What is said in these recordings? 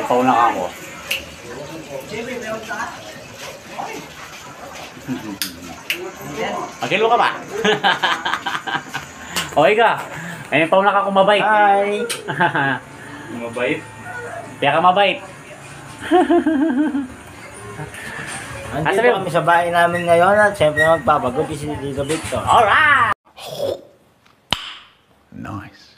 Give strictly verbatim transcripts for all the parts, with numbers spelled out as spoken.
May pauna ka ako. Magkilo ka ba? Okay ka. May pauna ka kung mabait. Hi! Mabait? Kaya ka mabait. Andito kami sa bahay namin ngayon at siyempre magpapagod si Tito Victor. Alright! Nice.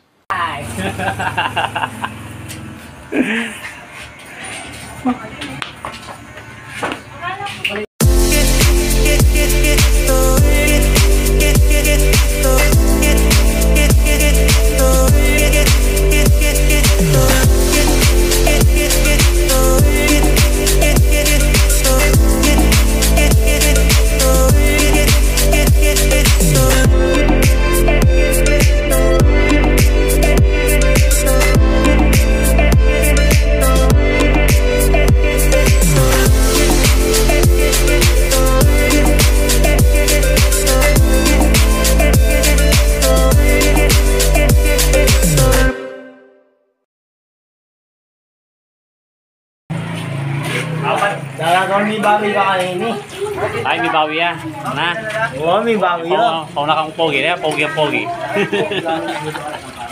Talagang may bawi ka kanini. Ay, may bawi yan. Na? Oo, may bawi yun. Pauna kang pogi. Pogi ang pogi.